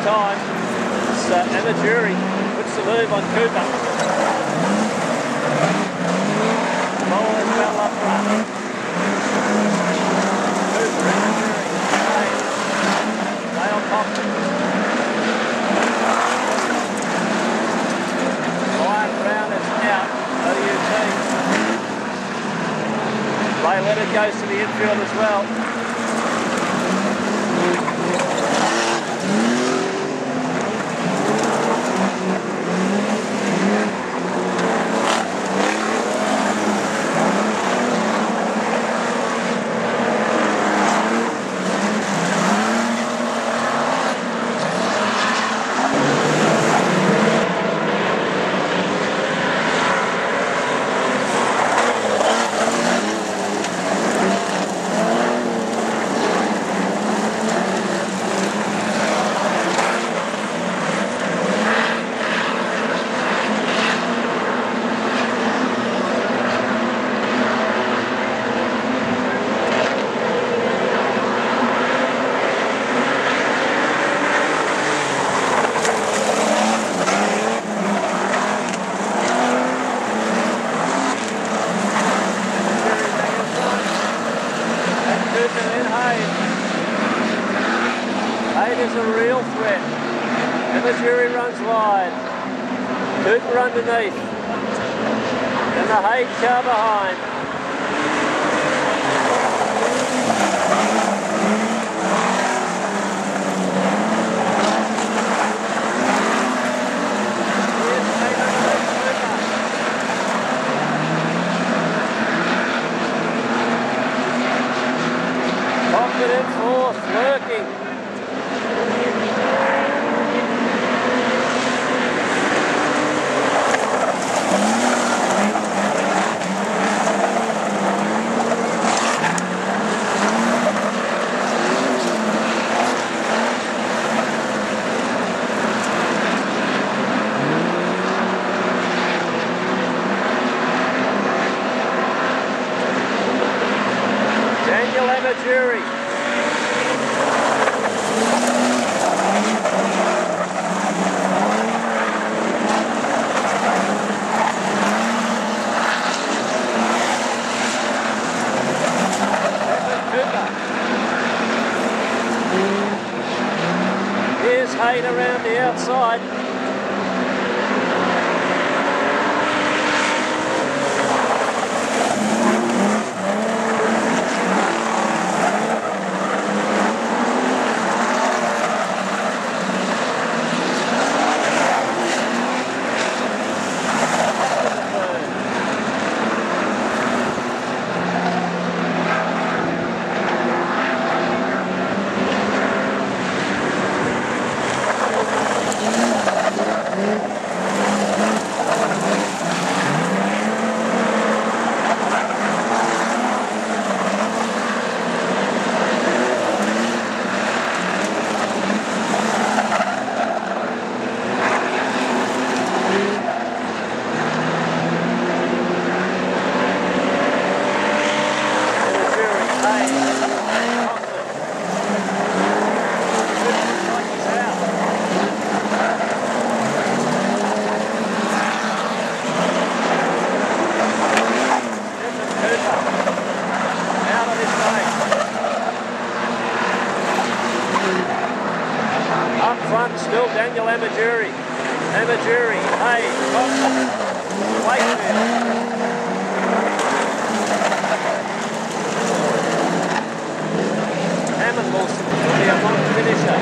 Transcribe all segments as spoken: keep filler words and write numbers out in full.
time. It's uh, Emma Jury puts the move on Cooper. Bowler's well up front. Cooper, Emma Jury, Dale, Dale Compton. Ryan Brown is out, O U T. Ray Leonard goes to the infield as well. Underneath, and the Hayes car behind. Confident fourth, lurking. Jury. Here's Hayden around the outside. Still Daniel Amajuri. Amajuri, hey, Thompson, Wakefield. Hammond will be a long finisher.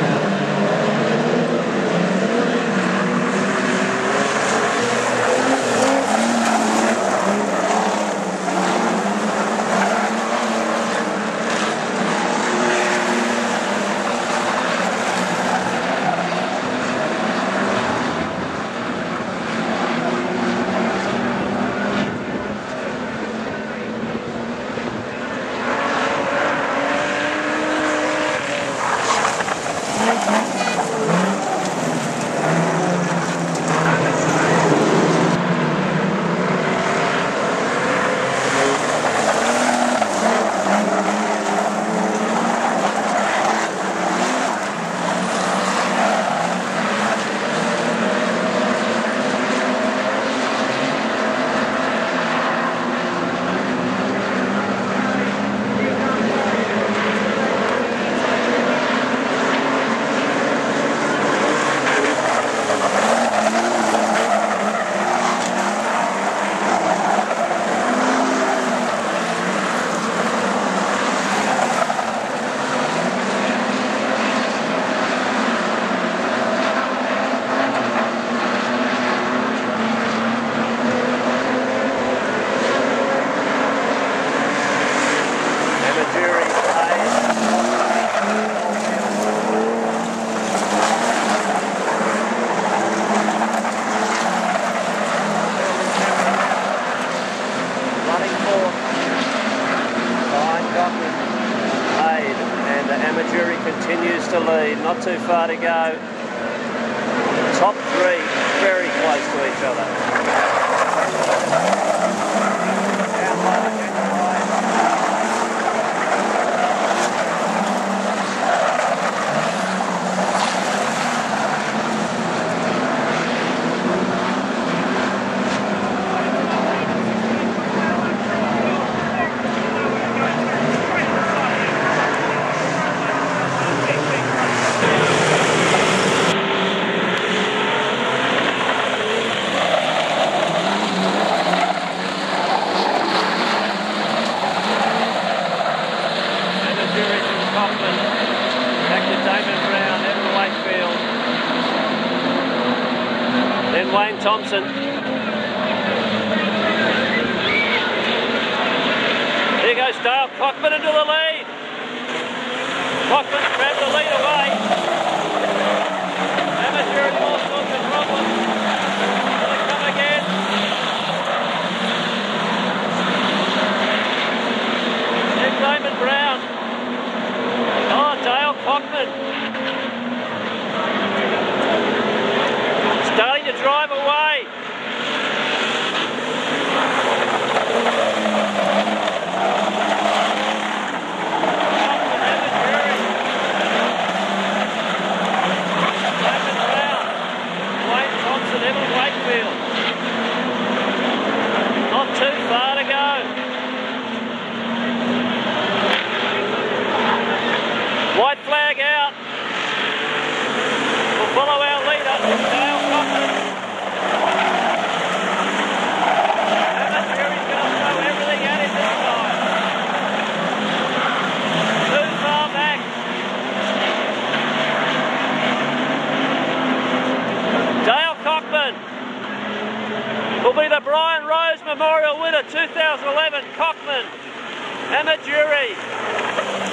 Amateur continues to lead, not too far to go. Top three very close to each other. Down low, down wide. Wayne Thompson. Here goes Dale Cockman into the lead. Cockman grabbed the lead away. Amateur and all sorts of problems. Will it come again? Here's Damon Brown. Oh, Dale Cockman. Starting to drive away. Wayne Thompson, Evan Wakefield. Not too far to go. White flag out. We'll follow our leader, Dale Cockman. Amateur is going to throw everything at him this time. Too far back. Dale Cockman will be the Brian Rose Memorial winner two thousand eleven. Cockman, Amateur.